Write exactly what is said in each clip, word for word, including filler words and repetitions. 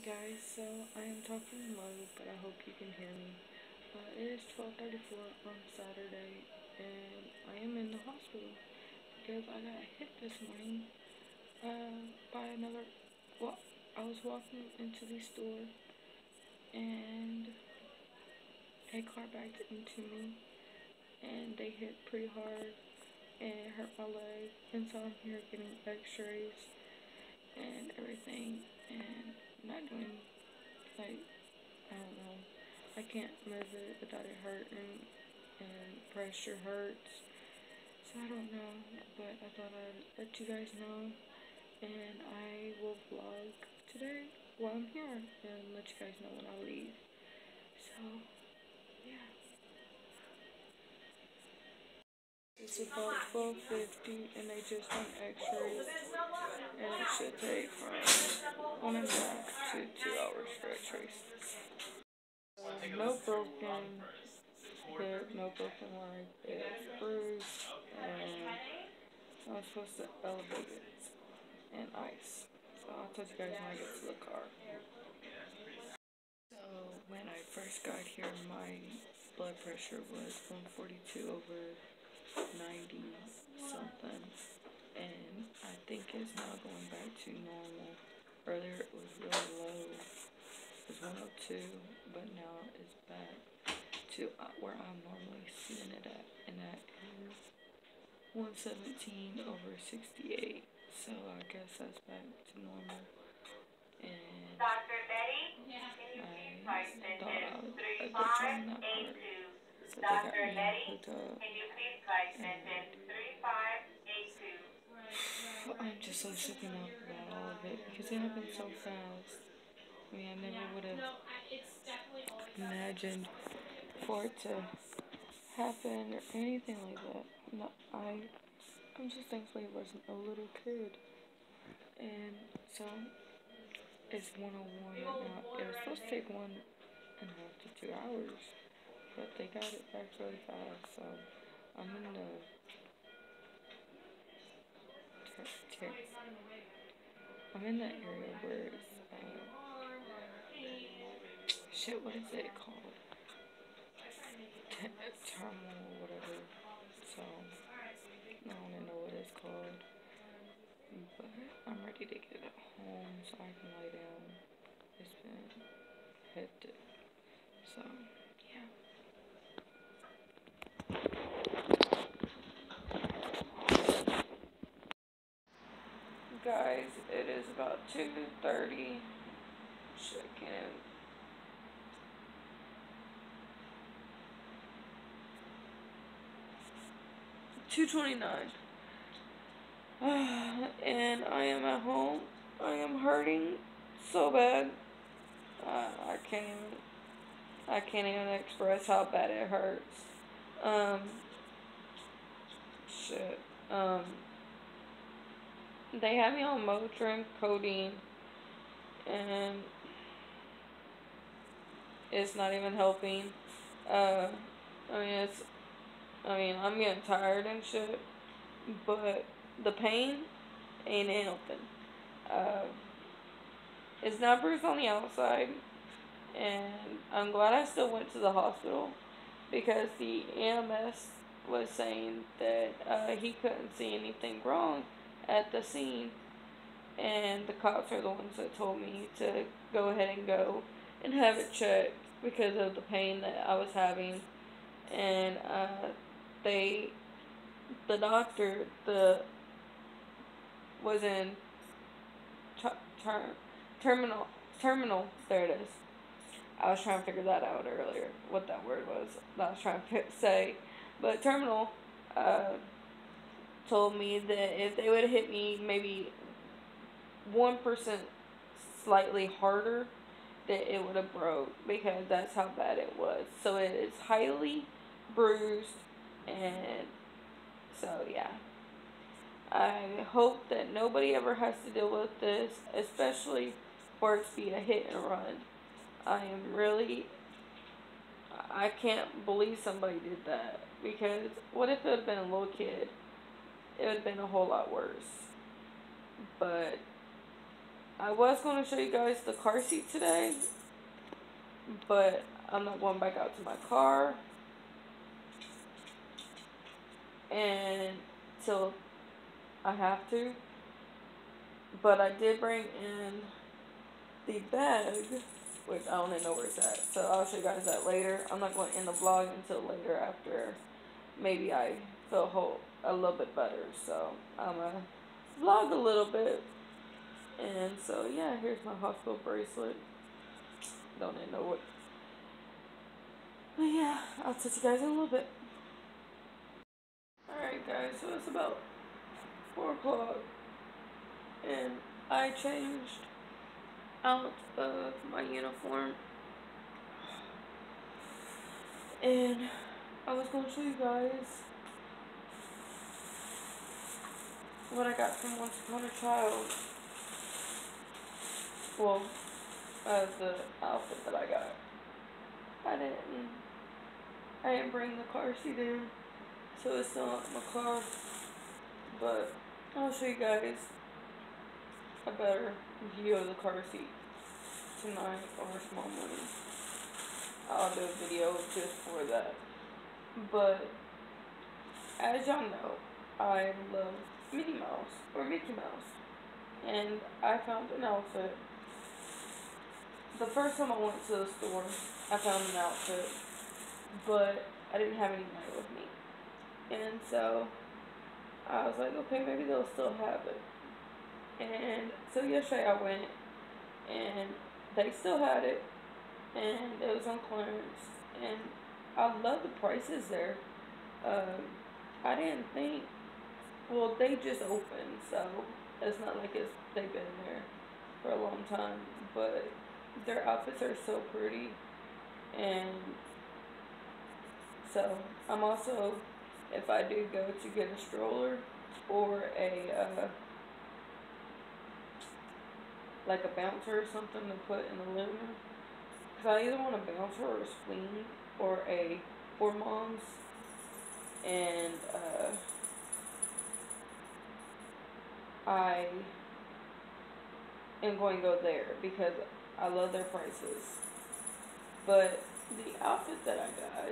Guys, so I am talking low, but I hope you can hear me. Uh, it is twelve thirty-four on Saturday, and I am in the hospital because I got hit this morning uh, by another. Well, I was walking into the store, and a car backed into me, and they hit pretty hard, and it hurt my leg. And so I'm here getting X-rays and everything, and not doing like I don't know. I can't move it without it hurting, and pressure hurts. So I don't know, but I thought I'd let you guys know, and I will vlog today while I'm here, and let you guys know when I leave. So, yeah. It's about twelve fifty, and they just done X-rays, and it should take from one and a half to two hours for X-rays. Uh, no broken hip, no broken leg, it's bruised, and I was supposed to elevate it and ice. So I'll tell you guys when I get to the car. So when I first got here, my blood pressure was one forty-two over ninety something, and I think it's now going back to normal. Earlier it was really low, it was one oh two, but now it's back to where I'm normally seeing it at, and that is one seventeen over sixty-eight. So I guess that's back to normal. And Doctor Betty, I thought I was a glitch on that part. So they got me hooked up. And I'm just so shaken up about all of it because it happened so fast. I mean, I never would have imagined for it to happen or anything like that. No, I, I'm just thankful he wasn't a little kid. And so it's one oh one right now. It was supposed to take one and a half to two hours, but they got it back really fast. So I'm in the ter- ter- I'm in the area where it's uh, shit. What is it called? T- terminal or whatever. So I don't even know what it's called, but I'm ready to get home so I can lay down. It's been hectic. So, yeah. Guys, it is about two thirty. Shit, I can't even. two twenty-nine. And I am at home. I am hurting so bad. Uh, I can't even. I can't even express how bad it hurts. Um. Shit. Um. They have me on Motrin, codeine, and it's not even helping. Uh, I mean, it's. I mean, I'm getting tired and shit, but the pain ain't helping. Uh, it's not bruised on the outside, and I'm glad I still went to the hospital because the E M S was saying that uh, he couldn't see anything wrong at the scene, and the cops are the ones that told me to go ahead and go and have it checked because of the pain that I was having. And uh, they, the doctor, the was in ter- ter- terminal, terminal. There it is. I was trying to figure that out earlier, what that word was that I was trying to say. But terminal uh, told me that if they would have hit me maybe one percent slightly harder, that it would have broke because that's how bad it was. So it is highly bruised, and so yeah. I hope that nobody ever has to deal with this, especially for it to be a hit and run. I am really, I can't believe somebody did that, because what if it would have been a little kid? It would have been a whole lot worse. But I was going to show you guys the car seat today, but I'm not going back out to my car and till I have to. But I did bring in the bag, which I don't even know where it's at, so I'll show you guys that later. I'm not going to end the vlog until later, after maybe I feel whole a little bit better. So I'm gonna vlog a little bit. And so yeah, here's my hospital bracelet. Don't even know what. But yeah, I'll touch you guys in a little bit. Alright guys, so it's about four o'clock and I changed out of my uniform, and I was going to show you guys what I got from Once Upon a Child. Well, uh, the outfit that I got. I didn't, I didn't bring the car seat in, so it's still not in my car, but I'll show you guys a better view of the car seat tonight or tomorrow morning. I'll do a video just for that. But as y'all know, I love Minnie Mouse or Mickey Mouse, and I found an outfit. The first time I went to the store, I found an outfit, but I didn't have any money with me, and so I was like, okay, maybe they'll still have it. And so yesterday I went, and they still had it, and it was on clearance, and I love the prices there. Um, I didn't think, well, they just opened, so it's not like it's they've been there for a long time, but their outfits are so pretty, and so I'm also, if I do go to get a stroller or a uh, like a bouncer or something to put in the living room, because I either want a bouncer or a swing or a for moms, and uh, I am going to go there because I love their prices. But the outfit that I got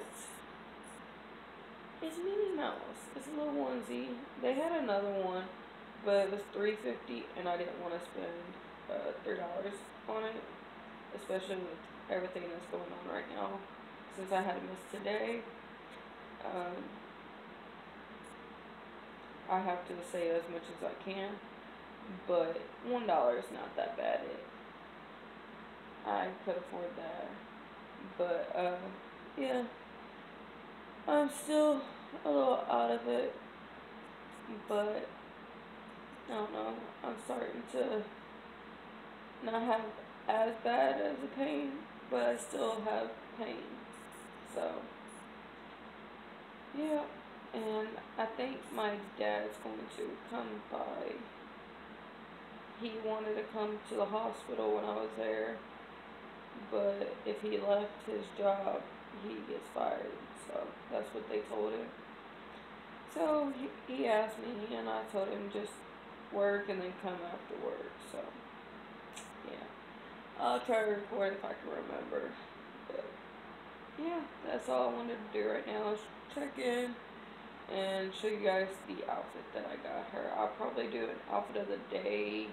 is Minnie Mouse. It's a little onesie. They had another one, but it was three fifty, and I didn't want to spend uh, three dollars on it, especially with everything that's going on right now. Since I had to miss today, um, I have to save as much as I can, but one dollar is not that bad. It, I could afford that, but uh, yeah, I'm still a little out of it, but I don't know. I'm starting to not have as bad as the pain, but I still have pain. So yeah, and I think my dad's going to come by. He wanted to come to the hospital when I was there, but if he left his job, he gets fired. So that's what they told him. So he, he asked me, and I told him just work and then come after work. So yeah, I'll try to record if I can remember. But yeah, that's all I wanted to do right now is check in and show you guys the outfit that I got her. I'll probably do an outfit of the day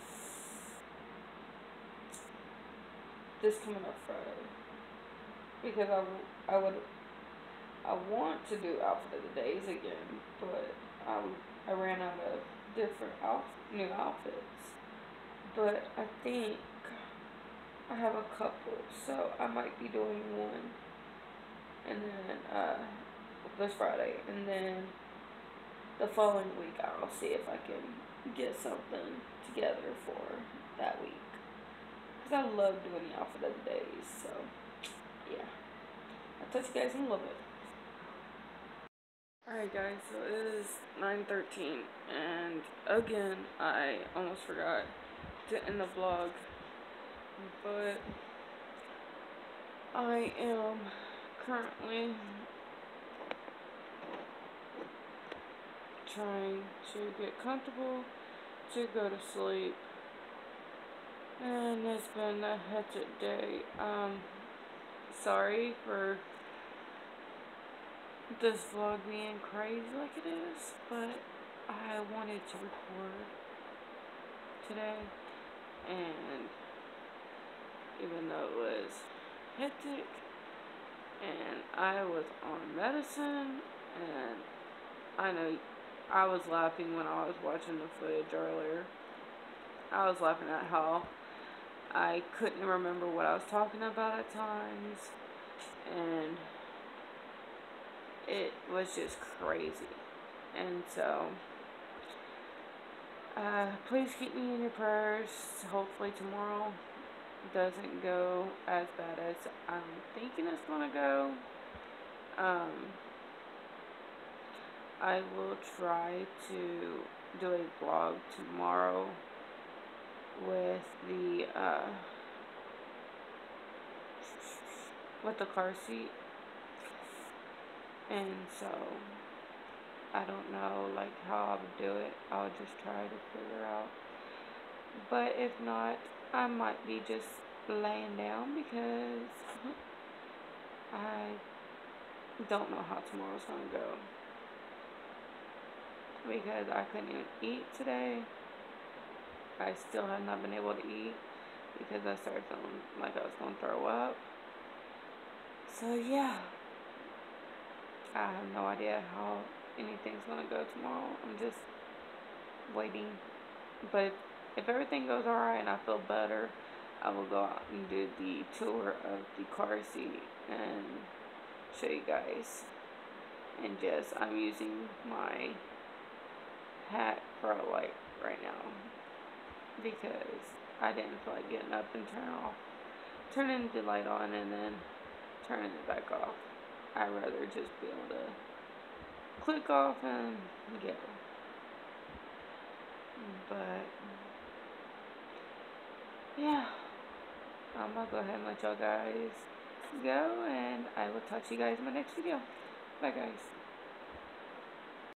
this coming up Friday, because I, I would I want to do outfit of the days again, but I, I ran out of different outf new outfits. But I think I have a couple, so I might be doing one, and then uh, this Friday, and then the following week I'll see if I can get something together for that week, because I love doing the outfit of the days. So yeah, I'll touch you guys in a little bit. Alright guys, so it is nine thirteen, and again, I almost forgot to end the vlog, but I am currently trying to get comfortable to go to sleep, And it's been a hectic day. Um, sorry for this vlog being crazy like it is, but I wanted to record today, and even though it was hectic, and I was on medicine, and I know I was laughing when I was watching the footage earlier. I was laughing at how I couldn't remember what I was talking about at times, and it was just crazy. And so, uh, please keep me in your prayers. Hopefully tomorrow doesn't go as bad as I'm thinking it's gonna go. Um, I will try to do a vlog tomorrow with the, uh, with the car seat. And so, I don't know, like, how I would do it. I'll just try to figure out. But if not, I might be just laying down because I don't know how tomorrow's gonna go. Because I couldn't even eat today. I still have not been able to eat because I started feeling like I was gonna throw up. So yeah, I have no idea how anything's gonna go tomorrow. I'm just waiting. But if everything goes alright and I feel better, I will go out and do the tour of the car seat and show you guys. And just, I'm using my hat for a light right now because I didn't feel like getting up and turn off, turning the light on and then turning it back off. I'd rather just be able to click off and go. But yeah, I'm gonna go ahead and let y'all guys go, and I will talk to you guys in my next video. Bye guys.